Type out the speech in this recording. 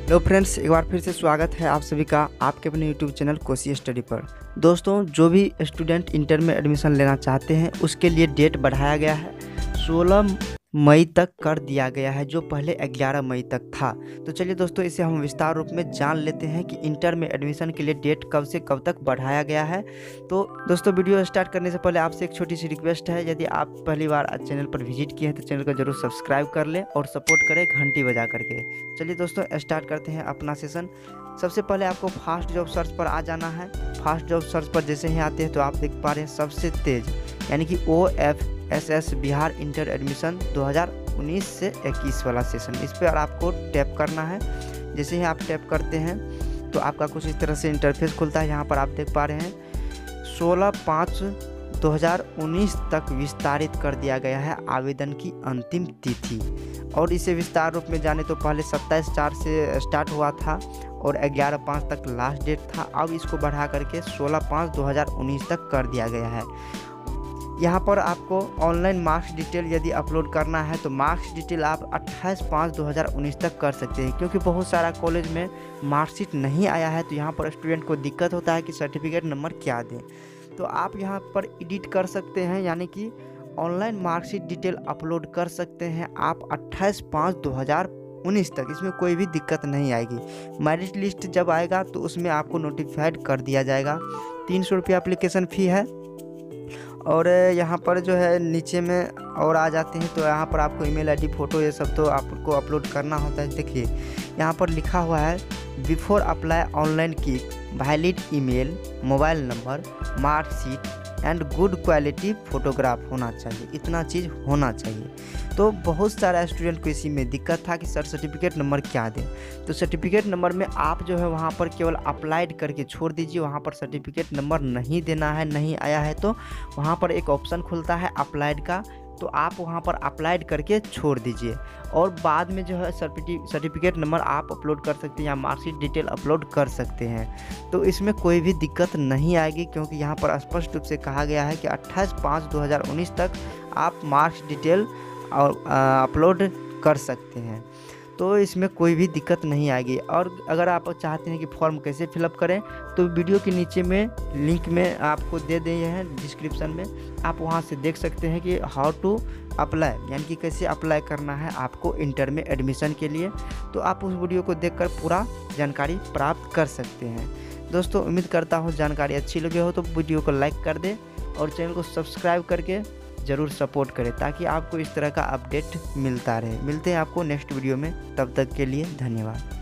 Hello friends, एक बार फिर से स्वागत है आप सभी का आपके अपने यूट्यूब चैनल कोसी स्टडी पर। दोस्तों, जो भी स्टूडेंट इंटर में एडमिशन लेना चाहते हैं उसके लिए डेट बढ़ाया गया है। 16 मई तक कर दिया गया है, जो पहले 11 मई तक था। तो चलिए दोस्तों, इसे हम विस्तार रूप में जान लेते हैं कि इंटर में एडमिशन के लिए डेट कब से कब तक बढ़ाया गया है। तो दोस्तों, वीडियो स्टार्ट करने से पहले आपसे एक छोटी सी रिक्वेस्ट है, यदि आप पहली बार चैनल पर विजिट किए हैं तो चैनल को जरूर सब्सक्राइब कर लें और सपोर्ट करें घंटी बजा करके। चलिए दोस्तों, स्टार्ट करते हैं अपना सेशन। सबसे पहले आपको फास्ट जॉब सर्च पर आ जाना है। फास्ट जॉब सर्च पर जैसे ही आते हैं तो आप देख पा रहे हैं सबसे तेज यानी कि OFSS बिहार इंटर एडमिशन 2019 से 21 वाला सेशन, इस पर आपको टैप करना है। जैसे ही आप टैप करते हैं तो आपका कुछ इस तरह से इंटरफेस खुलता है। यहाँ पर आप देख पा रहे हैं 16/5/2019 तक विस्तारित कर दिया गया है आवेदन की अंतिम तिथि। और इसे विस्तार रूप में जाने तो पहले 27/4 से स्टार्ट हुआ था और 11/5 तक लास्ट डेट था। अब इसको बढ़ा करके 16/5/2019 तक कर दिया गया है। यहाँ पर आपको ऑनलाइन मार्क्स डिटेल यदि अपलोड करना है तो मार्क्स डिटेल आप 28/5/2019 तक कर सकते हैं, क्योंकि बहुत सारा कॉलेज में मार्कशीट नहीं आया है। तो यहाँ पर स्टूडेंट को दिक्कत होता है कि सर्टिफिकेट नंबर क्या दें। तो आप यहाँ पर एडिट कर सकते हैं, यानी कि ऑनलाइन मार्कशीट डिटेल अपलोड कर सकते हैं आप 28/5/2019 तक। इसमें कोई भी दिक्कत नहीं आएगी। मेरिट लिस्ट जब आएगा तो उसमें आपको नोटिफाइड कर दिया जाएगा। 300 रुपये एप्लीकेशन फ़ी है। और यहाँ पर जो है नीचे में और आ जाते हैं तो यहाँ पर आपको ईमेल आईडी, फ़ोटो, ये सब तो आपको अपलोड करना होता है। देखिए यहाँ पर लिखा हुआ है before apply online kick valid email, mobile number, marksheet and good quality photograph होना चाहिए। इतना चीज़ होना चाहिए। तो बहुत सारा स्टूडेंट को इसी में दिक्कत था कि सर सर्टिफिकेट नंबर क्या दें। तो सर्टिफिकेट नंबर में आप जो है वहाँ पर केवल अप्लाइड करके छोड़ दीजिए। वहाँ पर सर्टिफिकेट नंबर नहीं देना है। नहीं आया है तो वहाँ पर एक ऑप्शन खुलता है अप्लाइड का, तो आप वहाँ पर अप्लाइड करके छोड़ दीजिए और बाद में जो है सर्टिफिकेट नंबर आप अपलोड कर सकते हैं या मार्कशीट डिटेल अपलोड कर सकते हैं। तो इसमें कोई भी दिक्कत नहीं आएगी, क्योंकि यहाँ पर स्पष्ट रूप से कहा गया है कि 28/5/2019 तक आप मार्क्स डिटेल और अपलोड कर सकते हैं। तो इसमें कोई भी दिक्कत नहीं आएगी। और अगर आप चाहते हैं कि फॉर्म कैसे फिलअप करें तो वीडियो के नीचे में लिंक में आपको दे दिए हैं डिस्क्रिप्शन में, आप वहां से देख सकते हैं कि हाउ टू अप्लाई, यानी कि कैसे अप्लाई करना है आपको इंटर में एडमिशन के लिए। तो आप उस वीडियो को देखकर पूरा जानकारी प्राप्त कर सकते हैं। दोस्तों, उम्मीद करता हूँ जानकारी अच्छी लगी हो तो वीडियो को लाइक कर दें और चैनल को सब्सक्राइब करके ज़रूर सपोर्ट करें, ताकि आपको इस तरह का अपडेट मिलता रहे। मिलते हैं आपको नेक्स्ट वीडियो में, तब तक के लिए धन्यवाद।